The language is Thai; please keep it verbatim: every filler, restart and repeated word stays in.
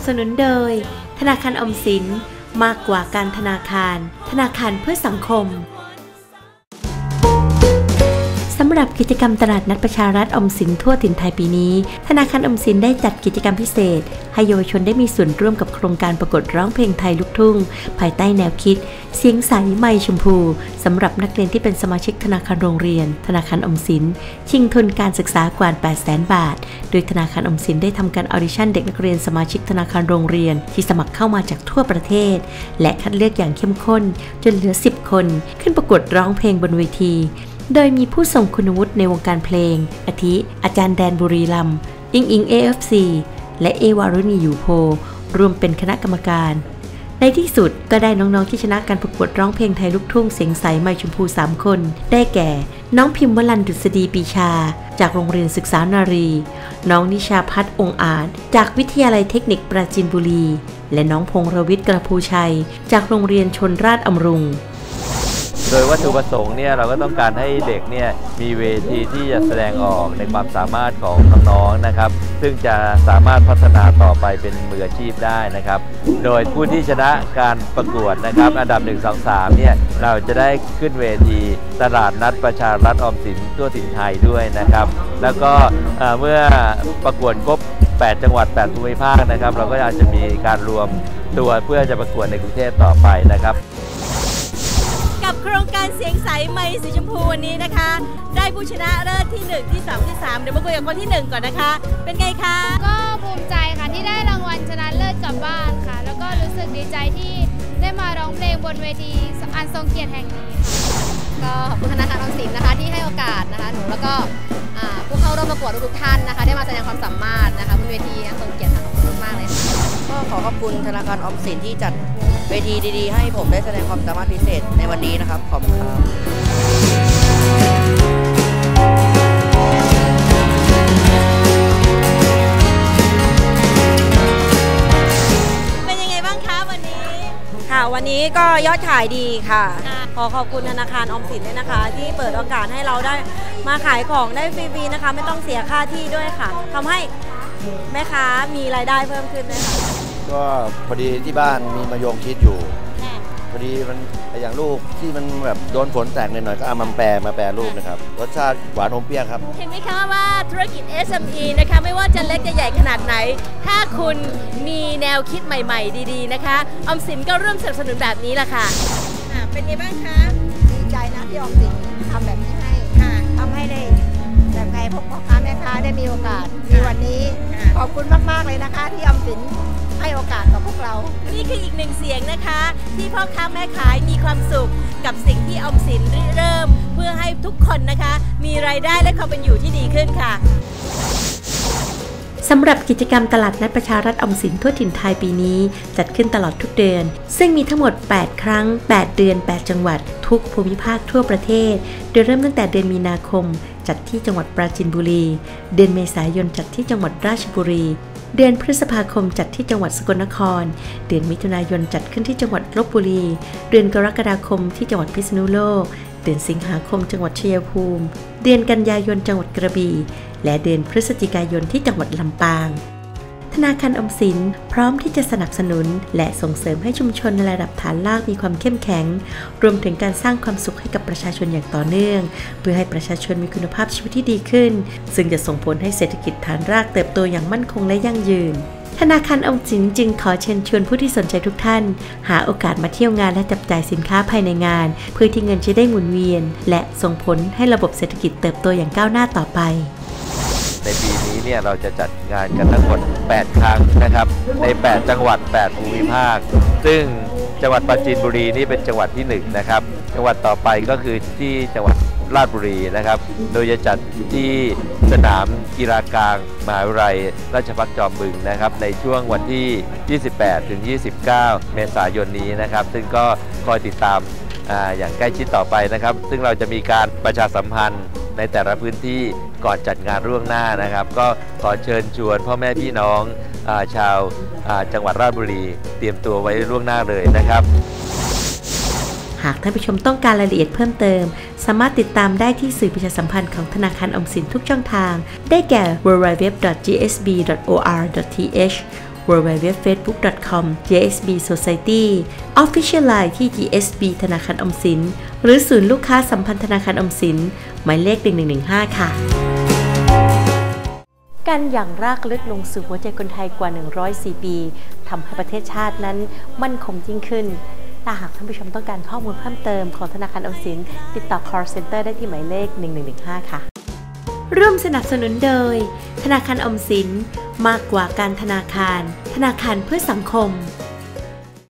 สนุนโดยธนาคารออมสินมากกว่าการธนาคารธนาคารเพื่อสังคมสำหรับกิจกรรมตลาดนัดประชารัฐออมสินทั่วถิ่นไทยปีนี้ธนาคารออมสินได้จัดกิจกรรมพิเศษให้เยาวชนได้มีส่วนร่วมกับโครงการประกวดร้องเพลงไทยลูกทุ่งภายใต้แนวคิดเสียงใสไมค์ชมพูสำหรับนักเรียนที่เป็นสมาชิกธนาคารโรงเรียนธนาคารออมสินชิงทุนการศึกษากว่า แปดแสน บาทโดยธนาคารออมสินได้ทำการออดิชั่นเด็กนักเรียนสมาชิกธนาคารโรงเรียนที่สมัครเข้ามาจากทั่วประเทศและคัดเลือกอย่างเข้มข้นจนเหลือสิบคนขึ้นประกวดร้องเพลงบนเวทีโดยมีผู้ทรงคุณวุฒิในวงการเพลงอาทิอาจารย์แดนบุรีรัมย์อิงอิง เอ เอฟ ซี และเอวารุณีอยู่โพรวมเป็นคณะกรรมการในที่สุดก็ได้น้องๆที่ชนะการประกวดร้องเพลงไทยลูกทุ่งเสียงใสไมค์ชมพูสามคนได้แก่น้องพิมพ์วลันดุษฎีปีชาจากโรงเรียนศึกษานารีน้องนิชาพัฒน์องค์อาจจากวิทยาลัยเทคนิคปราจีนบุรีและน้องพงษ์รวิทย์กระพูชัยจากโรงเรียนชลราชอำรุงโดยวัตถุประสงค์เนี่ยเราก็ต้องการให้เด็กเนี่ยมีเวทีที่จะแสดงออกในความสามารถของน้องๆนะครับซึ่งจะสามารถพัฒนาต่อไปเป็นมืออาชีพได้นะครับโดยผู้ที่ชนะการประกวดนะครับอันดับหนึ่ง สอง สามเนี่ยเราจะได้ขึ้นเวทีตลาดนัดประชารัฐออมสินทั่วถิ่นไทยด้วยนะครับแล้วก็เมื่อประกวดครบแปดจังหวัดแปดภูมิภาคนะครับเราก็อาจจะมีการรวมตัวเพื่อจะประกวดในกรุงเทพต่อไปนะครับกับโครงการเสียงใสไมค์สีชมพูวันนี้นะคะได้ผู้ชนะเลิศที่หนึ่งที่สองที่สามเดี๋ยวมาคุยกับคนที่หนึ่งก่อนนะคะเป็นไงคะก็ภูมิใจค่ะที่ได้รางวัลชนะเลิศกลับบ้านค่ะแล้วก็รู้สึกดีใจที่ได้มาร้องเพลงบนเวทีอันทรงเกียรติแห่งนี้ก็ขอบคุณธนาคารออมสินนะคะที่ให้โอกาสนะคะหนูแล้วก็ผู้เข้าร่วมประกวดทุกท่านนะคะได้มาแสดงความสามารถนะคะบนเวทีอันทรงเกียรติขอบคุณมากเลยก็ขอขอบคุณธนาคารออมสินที่จัดเวทีดีๆให้ผมได้แสดงความสามารถพิเศษในวันนี้นะครับขอบคุณครับเป็นยังไงบ้างคะวันนี้ค่ะวันนี้ก็ยอดขายดีค่ะขอขอบคุณธนาคารออมสินด้วยนะคะที่เปิดโอกาสให้เราได้มาขายของได้ฟรีๆนะคะไม่ต้องเสียค่าที่ด้วยค่ะทำให้แม่ค้ามีรายได้เพิ่มขึ้นเลยค่ะก็พอดีที่บ้านมีมะยงชิดอยู่พอดีมันอย่างลูกที่มันแบบโดนฝนแตกหน่อยๆก็เอามาแปรมาแปรรูปนะครับรสชาติหวานอมเปรี้ยวครับเห็นไหมคะว่าธุรกิจ เอส เอ็ม อี นะคะไม่ว่าจะเล็กจะใหญ่ขนาดไหนถ้าคุณมีแนวคิดใหม่ๆดีๆนะคะออมสินก็ร่วมสนับสนุนแบบนี้แหละค่ะเป็นไงบ้างคะดีใจนะที่ออมสินทำแบบนี้ให้ทำให้ได้แบบไงพวกพ่อค้าแม่ค้าได้มีโอกาสในวันนี้ขอบคุณมากๆเลยนะคะที่ออมสินให้โอกาสกับพวกเรานี่คืออีกหนึ่งเสียงนะคะที่พ่อค้าแม่ขายมีความสุขกับสิ่งที่ออมสินเริ่มเพื่อให้ทุกคนนะคะมีรายได้และความเป็นอยู่ที่ดีขึ้นค่ะสำหรับกิจกรรมตลาดนัดประชารัฐออมสินทั่วถิ่นไทยปีนี้จัดขึ้นตลอดทุกเดือนซึ่งมีทั้งหมดแปดครั้งแปดเดือนแปดจังหวัดทุกภูมิภาคทั่วประเทศโดยเริ่มตั้งแต่เดือนมีนาคมจัดที่จังหวัดปราจีนบุรีเดือนเมษายนจัดที่จังหวัดราชบุรีเดือนพฤษภาคมจัดที่จังหวัดสกลนครเดือนมิถุนายนจัดขึ้นที่จังหวัดลพบุรีเดือนกรกฎาคมที่จังหวัดพิษณุโลกเดือนสิงหาคมจังหวัดชัยภูมิเดือนกันยายนจังหวัดกระบี่และเดือนพฤศจิกายนที่จังหวัดลำปางธนาคารออมสินพร้อมที่จะสนับสนุนและส่งเสริมให้ชุมชนในระดับฐานรากมีความเข้มแข็งรวมถึงการสร้างความสุขให้กับประชาชนอย่างต่อเนื่องเพื่อให้ประชาชนมีคุณภาพชีวิตที่ดีขึ้นซึ่งจะส่งผลให้เศรษฐกิจฐานรากเติบโตอย่างมั่นคงและยั่งยืนธนาคารออมสินจึงขอเชิญชวนผู้ที่สนใจทุกท่านหาโอกาสมาเที่ยวงานและจับจ่ายสินค้าภายในงานเพื่อที่เงินจะได้หมุนเวียนและส่งผลให้ระบบเศรษฐกิจเติบโตอย่างก้าวหน้าต่อไปในปีนี้เนี่ยเราจะจัดงานกันทั้งหมดแปดครั้งนะครับในแปดจังหวัดแปดภูมิภาคซึ่งจังหวัดปราจีนบุรีนี่เป็นจังหวัดที่หนึ่งนะครับจังหวัดต่อไปก็คือที่จังหวัดราชบุรีนะครับโดยจะจัดที่สนามกีฬากลางมหาวิทยาลัยราชภัฏจอมบึงนะครับในช่วงวันที่ยี่สิบแปดถึงยี่สิบเก้าเมษายนนี้นะครับซึ่งก็คอยติดตามอ่าอย่างใกล้ชิดต่อไปนะครับซึ่งเราจะมีการประชาสัมพันธ์ในแต่ละพื้นที่ก่อนจัดงานล่วงหน้านะครับก็ขอเชิญชวนพ่อแม่พี่น้องอาชาวาจังหวัดราชบุรีเตรียมตัวไว้ล่วงหน้าเลยนะครับหากท่านผู้ชมต้องการรายละเอียดเพิ่มเติมสามารถติดตามได้ที่สื่อประชาสัมพันธ์ของธนาคารออมสินทุกช่องทางได้แก่ ดับเบิลยู ดับเบิลยู ดับเบิลยู ดอท จี เอส บี ดอท โอ อาร์ ดอท ที เอชดับเบิลยู ดับเบิลยู ดับเบิลยู ดอท เฟซบุ๊ก ดอท คอม จี เอส บี Society Official ไลน์ ที่ จี เอส บี ธนาคารออมสินหรือศูนย์ลูกค้าสัมพันธ์ธนาคารออมสินหมายเลขหนึ่งหนึ่งหนึ่งห้าค่ะการอย่างรากลึกลงสู่หัวใจคนไทยกว่าหนึ่งร้อยสี่ปีทำให้ประเทศชาตินั้นมั่นคงยิ่งขึ้นถ้าหากท่านผู้ชมต้องการข้อมูลเพิ่มเติมของธนาคารออมสินติดต่อ call center ได้ที่หมายเลขหนึ่งหนึ่งหนึ่งห้าค่ะร่วมสนับสนุนโดยธนาคารออมสินมากกว่าการธนาคารธนาคารเพื่อสังคม